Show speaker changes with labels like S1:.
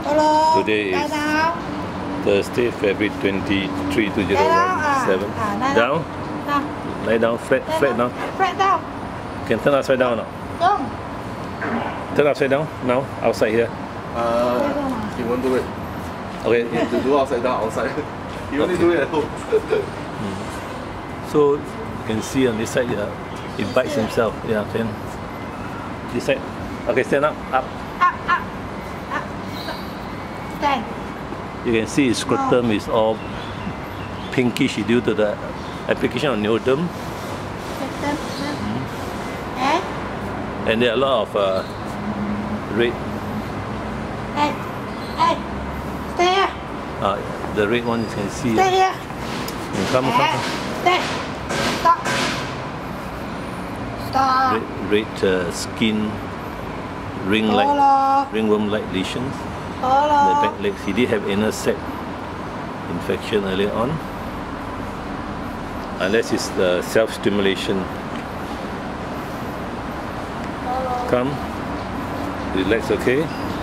S1: Today is Thursday, February 23, 2017. Down? Lie down, flat down.
S2: Flat down.
S1: Can turn upside down or not? Turn upside down now, outside here.
S3: He won't do it.
S1: Okay.
S3: To do upside down outside. He only do it at home.
S1: So you can see on this side, it bites himself. Yeah, can. This side. Okay, stand up.
S2: Up. Stand.
S1: You can see his scrotum is all pinkish due to the application of neoderm. And there are a lot of red.
S2: Stay here.
S1: The red one you can see.
S2: Stay here.
S1: Come.
S2: Stay. Stop.
S1: Red skin, ringworm-like lesions. The back legs. He did have anal sac infection earlier on. Unless it's the self-stimulation. Come. Relax, okay?